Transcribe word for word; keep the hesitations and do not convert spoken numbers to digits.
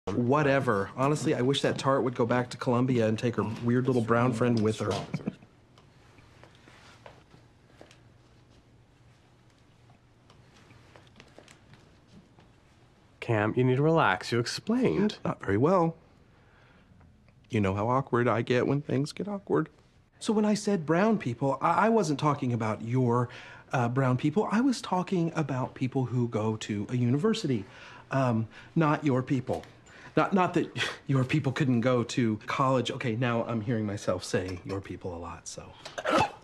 Whatever. Honestly, I wish that tart would go back to Columbia and take her weird little brown friend with her. Cam, you need to relax. You explained. Not very well. You know how awkward I get when things get awkward. So when I said brown people, I, I wasn't talking about your uh, brown people. I was talking about people who go to a university, um, not your people. Not, not that your people couldn't go to college. Okay, now I'm hearing myself say your people a lot, so.